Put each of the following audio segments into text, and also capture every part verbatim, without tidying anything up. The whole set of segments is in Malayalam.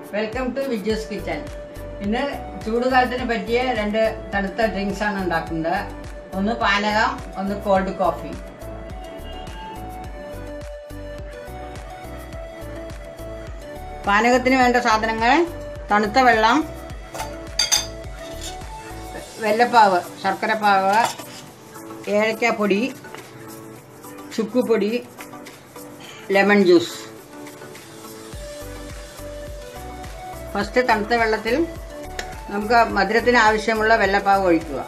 Welcome to Vijay's Kitchen. ഇന്ന് ചൂടുകാലത്തിന് പറ്റിയ രണ്ട് തണുത്ത ഡ്രിങ്ക്സ് ആണ് ഉണ്ടാക്കുന്നത്. ഒന്ന് പാനകം, ഒന്ന് കോൾഡ് കോഫി. പാനകത്തിന് വേണ്ട സാധനങ്ങൾ: തണുത്ത വെള്ളം, വെല്ലപ്പാവ്, ശർക്കരപ്പാവ്, ഏലക്കാപ്പൊടി, ചുക്കുപൊടി, ലെമൺ ജ്യൂസ്. ഫസ്റ്റ് തണുത്ത വെള്ളത്തിൽ നമുക്ക് മധുരത്തിന് ആവശ്യമുള്ള വെല്ലപ്പാവ് ഒഴിക്കുക.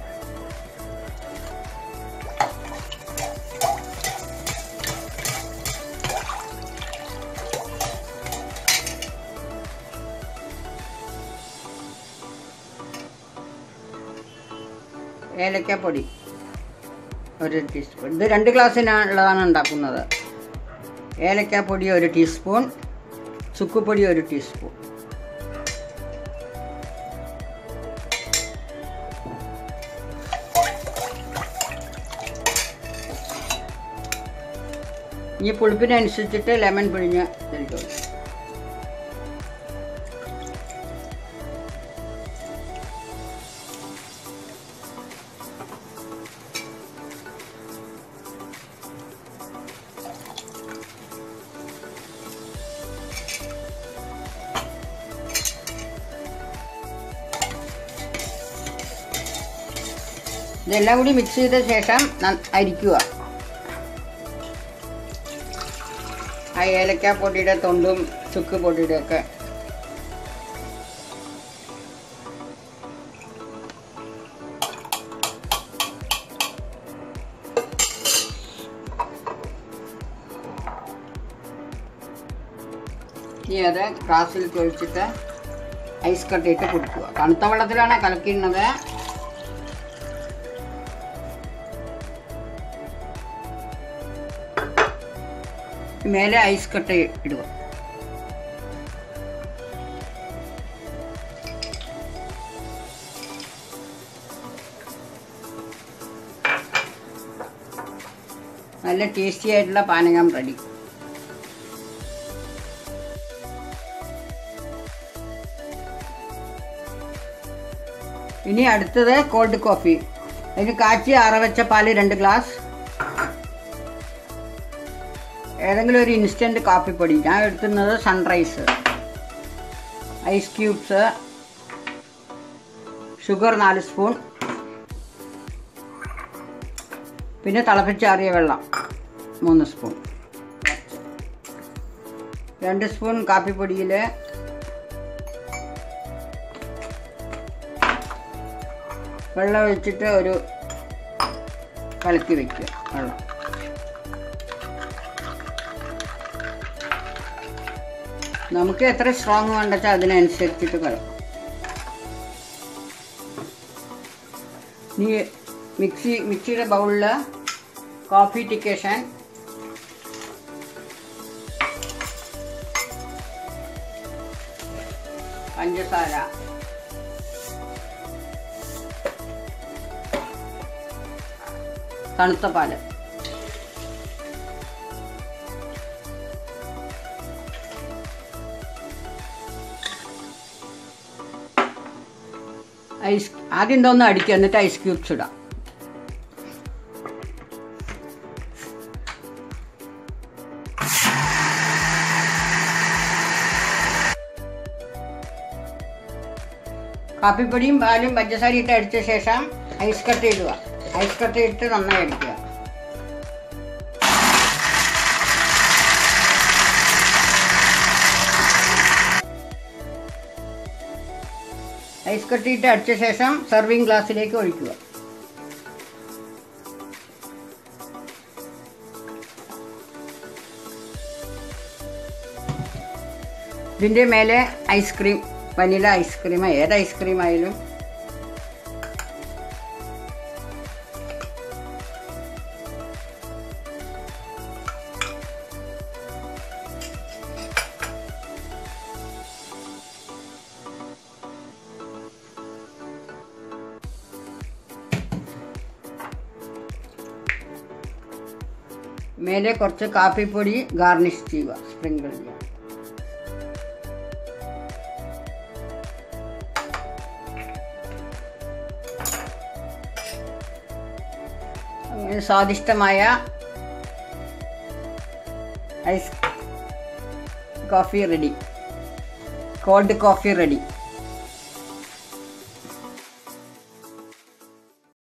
ഏലക്കാപ്പൊടി ഒരു ടീസ്പൂൺ. ഇത് രണ്ട് ഗ്ലാസ്സിനുള്ളതാണ് ഉണ്ടാക്കുന്നത്. ഏലക്കാപ്പൊടി ഒരു ടീസ്പൂൺ, ചുക്കുപൊടി ഒരു ടീസ്പൂൺ. ഈ പുളിപ്പിനനുസരിച്ചിട്ട് ലെമൺ പിഴിഞ്ഞ് തരിക. ഇതെല്ലാം കൂടി മിക്സ് ചെയ്ത ശേഷം അരിക്കുക. ആ ഏലക്കാപ്പൊടിയുടെ തൊണ്ടും ചുക്കുപൊടിയുടെ ഒക്കെ ഇനി അത് ഗ്ലാസ്സിൽ ഒഴിച്ചിട്ട് ഐസ് കട്ടിയിട്ട് കുടിക്കുക. തണുത്ത വെള്ളത്തിലാണ് കലക്കുന്നത്. മേലെ ഐസ് കട്ട ഇടുക. നല്ല ടേസ്റ്റി ആയിട്ടുള്ള പാനകം റെഡി. ഇനി അടുത്തത് കോൾഡ് കോഫി. അതിന് കാച്ചി ആറവച്ച പാല് രണ്ട് ഗ്ലാസ്, ഏതെങ്കിലും ഒരു ഇൻസ്റ്റൻറ്റ് കാപ്പിപ്പൊടി. ഞാൻ എടുക്കുന്നത് സൺറൈസ്, ഐസ് ക്യൂബ്സ്, ഷുഗർ നാല് സ്പൂൺ, പിന്നെ തിളപ്പിച്ചാറിയ വെള്ളം മൂന്ന് സ്പൂൺ. രണ്ട് സ്പൂൺ കാപ്പിപ്പൊടിയിൽ വെള്ളം ഒഴിച്ചിട്ട് ഒരു കലക്കി വയ്ക്കുക. വെള്ളം നമുക്ക് എത്ര സ്ട്രോങ് വേണ്ടെച്ചാൽ അതിനനുസരിച്ചിട്ട് കലക്കും. ഇനി മിക്സി മിക്സിയുടെ ബൗളിൽ കോഫി ഡിക്കേഷൻ, പഞ്ചസാര, തണുത്ത പാല്, ഐസ് ആദ്യം എന്തോന്ന് അടിക്കുക, എന്നിട്ട് ഐസ് ക്യൂബ്സ് ഇടാം. കാപ്പിപ്പൊടിയും പാലും പഞ്ചസാര ഇട്ട് അടിച്ച ശേഷം ഐസ് കട്ട ഇടുക. ഐസ് കട്ട ഇട്ട് നന്നായി അടിക്കുക. ഐസ് കട്ടിയിട്ട് അടിച്ച ശേഷം സെർവിങ് ഗ്ലാസ്സിലേക്ക് ഒഴിക്കുക. ഇതിൻ്റെ മേലെ ഐസ്ക്രീം, വനില ഐസ്ക്രീം, ഏത് ഐസ്ക്രീം ആയാലും മേലെ കുറച്ച് കാപ്പിപ്പൊടി ഗാർണിഷ് ചെയ്യുക, സ്പ്രിങ്കിൾ ചെയ്യുക. സ്വാദിഷ്ടമായ ice coffee ready, cold coffee ready.